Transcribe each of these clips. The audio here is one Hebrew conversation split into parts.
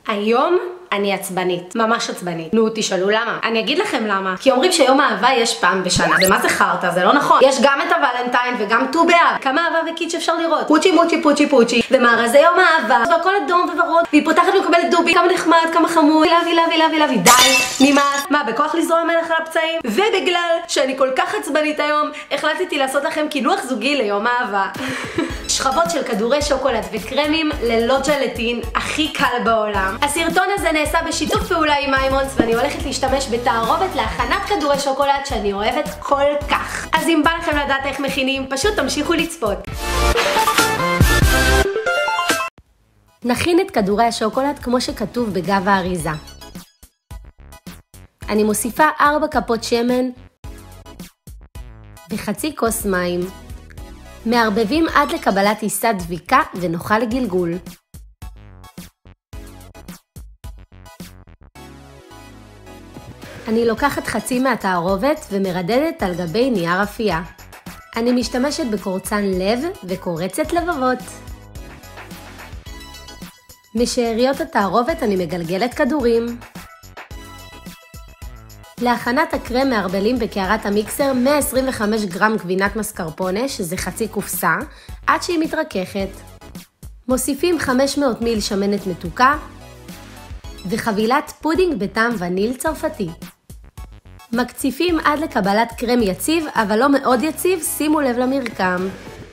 היום אני עצבנית, ממש עצבנית. נו, תשאלו למה. אני אגיד לכם למה. כי אומרים שיום האהבה יש פעם בשנה. ומה זה חרטה? זה לא נכון. יש גם את הוולנטיין וגם ט"ו באב. כמה אהבה וקיץ' אפשר לראות. פוצ'י מוצ'י פוצ'י פוצ'י. ומארזי יום האהבה. והכל אדום וורוד. והיא פותחת ומקבלת דובי. כמה נחמד, כמה חמוד. לוי. די, נמאס. מה, בכוח לזרוע מלך על הפצעים? ובגלל שאני כל כך עצבנית היום, החלטתי לעשות לכם קינוח זוגי ליום האהבה. שכבות של כדורי שוקולד וקרמים ללא ג'לטין, הכי קל בעולם. הסרטון הזה נעשה בשיתוף פעולה עם מיימונס, ואני הולכת להשתמש בתערובת להכנת כדורי שוקולד שאני אוהבת כל כך. אז אם בא לכם לדעת איך מכינים, פשוט תמשיכו לצפות. נכין את כדורי השוקולד כמו שכתוב בגב האריזה. אני מוסיפה 4 כפות שמן וחצי כוס מים. מערבבים עד לקבלת עיסה דביקה ונוחה לגלגול. אני לוקחת חצי מהתערובת ומרדדת על גבי נייר אפייה. אני משתמשת בקורצן לב וקורצת לבבות. משאריות התערובת אני מגלגלת כדורים. להכנת הקרם מערבלים בקערת המיקסר 125 גרם גבינת מסקרפונה, שזה חצי קופסה, עד שהיא מתרככת. מוסיפים 500 מיל שמנת מתוקה וחבילת פודינג בטעם וניל צרפתי. מקציפים עד לקבלת קרם יציב, אבל לא מאוד יציב, שימו לב למרקם.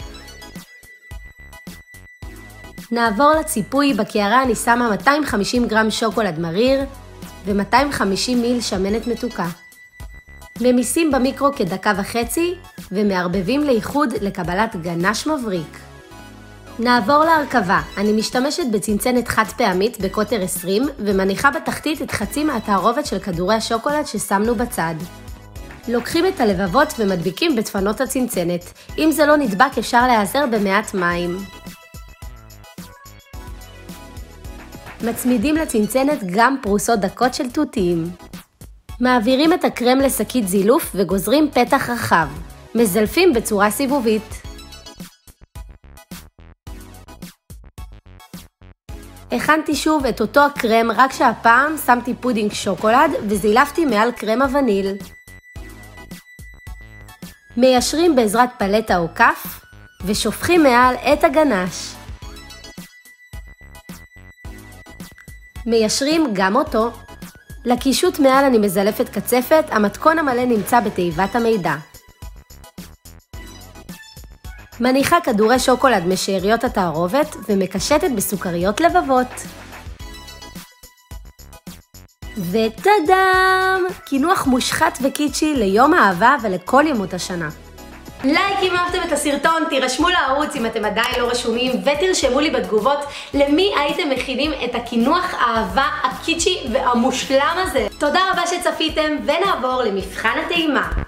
נעבור לציפוי. בקערה אני שמה 250 גרם שוקולד מריר ו-250 מיל שמנת מתוקה. ממיסים במיקרו כדקה וחצי ומערבבים לאיחוד לקבלת גנש מבריק. נעבור להרכבה. אני משתמשת בצנצנת חד פעמית בקוטר 20 ומניחה בתחתית את חצי מהתערובת של כדורי השוקולד ששמנו בצד. לוקחים את הלבבות ומדביקים בדפנות הצנצנת. אם זה לא נדבק אפשר להיעזר במעט מים. מצמידים לצנצנת גם פרוסות דקות של תותים. מעבירים את הקרם לשקית זילוף וגוזרים פתח רחב. מזלפים בצורה סיבובית. הכנתי שוב את אותו הקרם, רק שהפעם שמתי פודינג שוקולד וזילפתי מעל קרם הווניל. מיישרים בעזרת פלטה או כף ושופכים מעל את הגנש. מיישרים גם אותו. לקישוט מעל אני מזלפת קצפת, המתכון המלא נמצא בתיבת המידע. מניחה כדורי שוקולד משאריות התערובת ומקשטת בסוכריות לבבות. וטאדאם! קינוח מושחת וקיצ'י ליום האהבה ולכל ימות השנה. לייק אם אהבתם את הסרטון, תירשמו לערוץ אם אתם עדיין לא רשומים ותרשמו לי בתגובות למי הייתם מכינים את הקינוח האהבה הקיצ'י והמושלם הזה. תודה רבה שצפיתם ונעבור למבחן הטעימה.